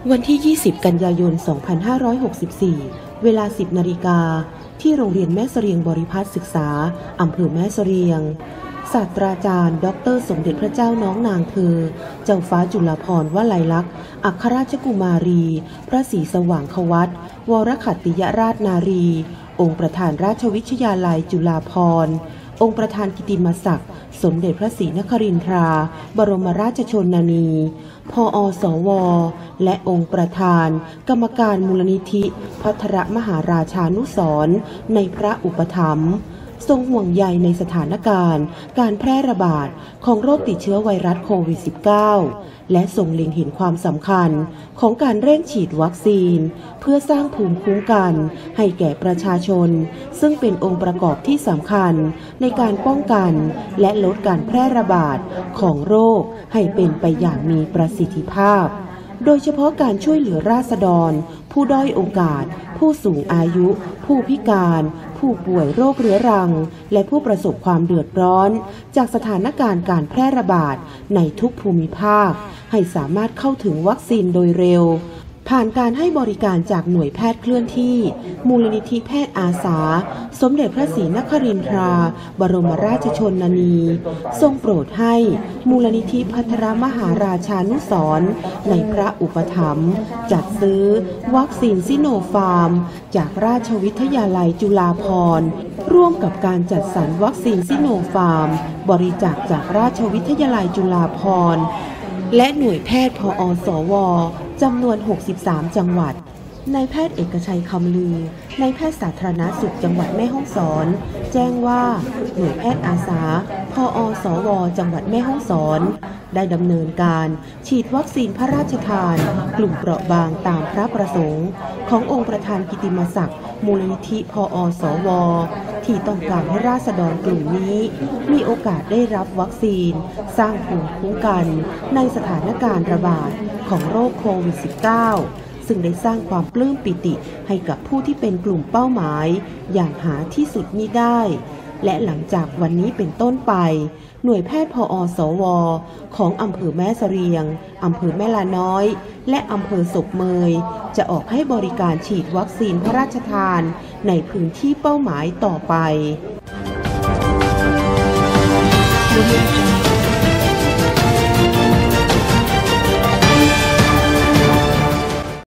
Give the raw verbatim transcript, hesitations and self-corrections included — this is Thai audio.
วันที่ ยี่สิบ กันยายน สองพันห้าร้อยหกสิบสี่ เวลา สิบ นาฬิกา ที่โรงเรียนแม่เสรียงบริพัตรศึกษา อำเภอแม่เสรียง ศาสตราจารย์ ดร.สมเด็จพระเจ้าน้องนางเธอ เจ้าฟ้าจุฬาภรณ์วลัยลักษณ์ อัครราชกุมารี พระศรีสว่างควัตร วรขัตติยราชนารี องค์ประธานราชวิทยาลัยจุฬาภรณ์ องค์ประธานกิตติมศักดิ์ สมเด็จพระศรีนครินทรา บรมราชชนนี ผอ.สว.และองค์ประธาน กรรมการมูลนิธิภัทรมหาราชานุสรณ์ในพระอุปถัมภ์ทรงห่วงใยในสถานการณ์การแพร่ระบาดของโรคติดเชื้อไวรัสโควิด สิบเก้า และทรงเล็งเห็นความสำคัญของการเร่งฉีดวัคซีนเพื่อสร้างภูมิคุ้มกันให้แก่ประชาชนซึ่งเป็นองค์ประกอบที่สำคัญในการป้องกันและลดการแพร่ระบาดของโรคให้เป็นไปอย่างมีประสิทธิภาพโดยเฉพาะการช่วยเหลือราษฎรผู้ด้อยโอกาสผู้สูงอายุผู้พิการผู้ป่วยโรคเรื้อรังและผู้ประสบความเดือดร้อนจากสถานการณ์การแพร่ระบาดในทุกภูมิภาคให้สามารถเข้าถึงวัคซีนโดยเร็วผ่านการให้บริการจากหน่วยแพทย์เคลื่อนที่มูลนิธิแพทย์อาสาสมเด็จพระศรีนครินทรา บรมราชชนนีทรงโปรดให้มูลนิธิภัทรมหาราชานุสรณ์ในพระอุปถัมภ์จัดซื้อวัคซีนซิโนฟาร์มจากราชวิทยาลัยจุฬาภรณ์ร่วมกับการจัดสรรวัคซีนซิโนฟาร์มบริจาคจากราชวิทยาลัยจุฬาภรณ์และหน่วยแพทย์พอ.สว.จำนวน หกสิบสาม จังหวัดนายแพทย์เอกชัยคำลือนายแพทย์สาธารณสุขจังหวัดแม่ฮ่องสอนแจ้งว่าหน่วยแพทย์อาสาพอ.สว.จังหวัดแม่ฮ่องสอนได้ดำเนินการฉีดวัคซีนพระราชทานกลุ่มเปราะบางตามพระประสงค์ขององค์ประธานกิตติมศักดิ์มูลนิธิพอ.สว.ที่ต้องการให้ราษฎรกลุ่มนี้มีโอกาสได้รับวัคซีนสร้างภูมิคุ้มกันในสถานการณ์ระบาดของโรคโควิด สิบเก้า ซึ่งได้สร้างความปลื้มปิติให้กับผู้ที่เป็นกลุ่มเป้าหมายอย่างหาที่สุดมิได้และหลังจากวันนี้เป็นต้นไปหน่วยแพทย์พอ.สว.ของอำเภอแม่เสรียงอำเภอแม่ลาน้อยและอำเภอศพเมยจะออกให้บริการฉีดวัคซีนพระราชทานในพื้นที่เป้าหมายต่อไป